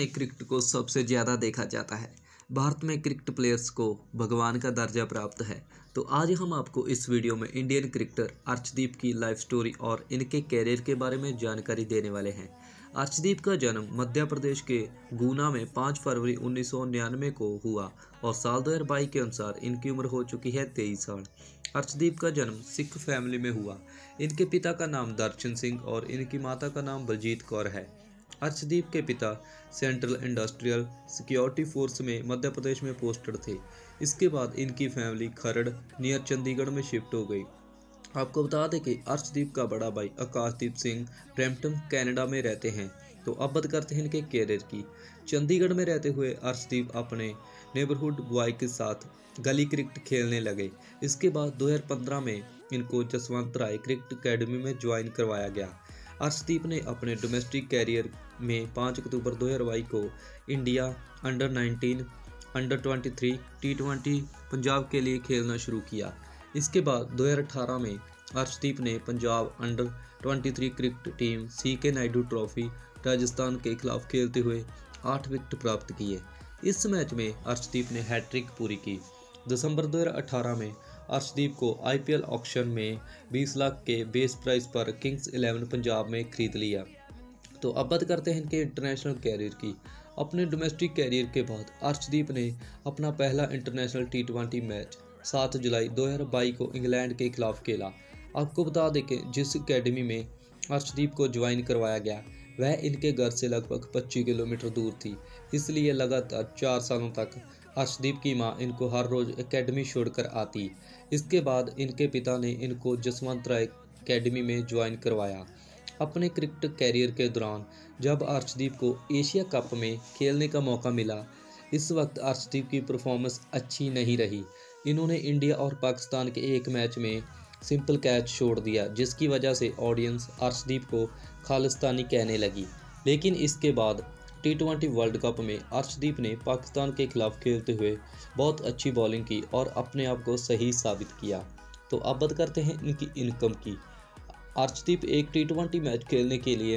Cricket को सबसे ज़्यादा देखा जाता है। भारत में क्रिकेट प्लेयर्स को भगवान का दर्जा प्राप्त है। तो आज हम आपको इस वीडियो में इंडियन क्रिकेटर अर्शदीप की लाइफ स्टोरी और इनके कैरियर के बारे में जानकारी देने वाले हैं। अर्शदीप का जन्म मध्य प्रदेश के गुना में 5 फरवरी 1999 को हुआ और साल 2022 के अनुसार इनकी उम्र हो चुकी है 23 साल। अर्शदीप का जन्म सिख फैमिली में हुआ। इनके पिता का नाम दर्शन सिंह और इनकी माता का नाम बलजीत कौर है। अर्शदीप के पिता सेंट्रल इंडस्ट्रियल सिक्योरिटी फोर्स में मध्य प्रदेश में पोस्टेड थे। इसके बाद इनकी फैमिली खरड़ नियर चंडीगढ़ में शिफ्ट हो गई। आपको बता दें कि अर्शदीप का बड़ा भाई आकाशदीप सिंह ब्रैम्पटन कनाडा में रहते हैं। तो अब बात करते हैं इनके कैरियर की। चंडीगढ़ में रहते हुए अर्शदीप अपने नेबरहुड बॉय के साथ गली क्रिकेट खेलने लगे। इसके बाद 2015 में इनको जसवंत राय क्रिकेट अकेडमी में ज्वाइन करवाया गया। अर्शदीप ने अपने डोमेस्टिक कैरियर में 5 अक्टूबर 2022 को India under 19, under 23 T20 Punjab के लिए खेलना शुरू किया। इसके बाद 2018 में अर्शदीप ने Punjab under 23 cricket team CK Naidu trophy Rajasthan के खिलाफ खेलते हुए 8 विकेट प्राप्त किए। इस मैच में अर्शदीप ने हैट्रिक पूरी की। दिसंबर 2018 में अर्शदीप को IPL ऑक्शन में 20 लाख के बेस प्राइस पर किंग्स 11 पंजाब में खरीद लिया। तो अब बात करते हैं इनके इंटरनेशनल कैरियर की। अपने डोमेस्टिक कैरियर के बाद अर्शदीप ने अपना पहला इंटरनेशनल T20 मैच 7 जुलाई 2022 को इंग्लैंड के खिलाफ खेला। आपको बता दें कि जिस एकेडमी में अर्शदीप को ज्वाइन करवाया गया वह इनके घर से लगभग 25 किलोमीटर दूर थी। इसलिए लगातार 4 सालों तक अर्शदीप की मां इनको हर रोज़ एकेडमी छोड़कर आती। इसके बाद इनके पिता ने इनको जसवंत राय एकेडमी में ज्वाइन करवाया। अपने क्रिकेट कैरियर के दौरान जब अर्शदीप को एशिया कप में खेलने का मौका मिला, इस वक्त अर्शदीप की परफॉर्मेंस अच्छी नहीं रही। इन्होंने इंडिया और पाकिस्तान के एक मैच में सिंपल कैच छोड़ दिया, जिसकी वजह से ऑडियंस अर्शदीप को खालिस्तानी कहने लगी। लेकिन इसके बाद T20 वर्ल्ड कप में अर्शदीप ने पाकिस्तान के खिलाफ खेलते हुए बहुत अच्छी बॉलिंग की और अपने आप को सही साबित किया। तो अब बात करते हैं इनकी इनकम की। अर्शदीप एक T20 मैच खेलने के लिए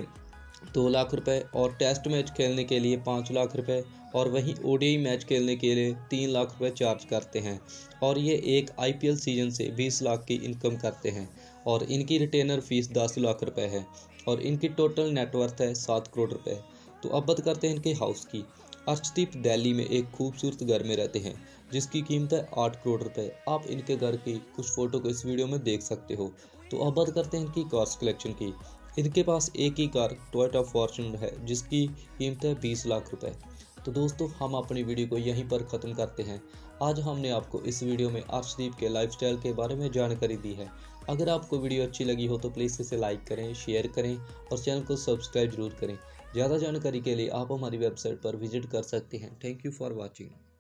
2 लाख रुपए और टेस्ट मैच खेलने के लिए 5 लाख रुपए और वहीं ODI मैच खेलने के लिए 3 लाख रुपए चार्ज करते हैं और ये एक IPL सीजन से 20 लाख की इनकम करते हैं और इनकी रिटेनर फीस 10 लाख रुपए है और इनकी टोटल नेटवर्थ है 7 करोड़ रुपए। तो अब बात करते हैं इनके हाउस की। अर्शदीप दिल्ली में एक खूबसूरत घर में रहते हैं जिसकी कीमत है 8 करोड़ रुपए। आप इनके घर की कुछ फ़ोटो को इस वीडियो में देख सकते हो। तो अब बात करते हैं इनकी कार्स कलेक्शन की। इनके पास एक ही कार टोयोटा फॉर्च्यूनर है जिसकी कीमत है 20 लाख रुपए। तो दोस्तों, हम अपनी वीडियो को यहीं पर ख़त्म करते हैं। आज हमने आपको इस वीडियो में अर्शदीप के लाइफस्टाइल के बारे में जानकारी दी है। अगर आपको वीडियो अच्छी लगी हो तो प्लीज़ इसे लाइक करें, शेयर करें और चैनल को सब्सक्राइब जरूर करें। ज़्यादा जानकारी के लिए आप हमारी वेबसाइट पर विजिट कर सकते हैं। Thank you for watching.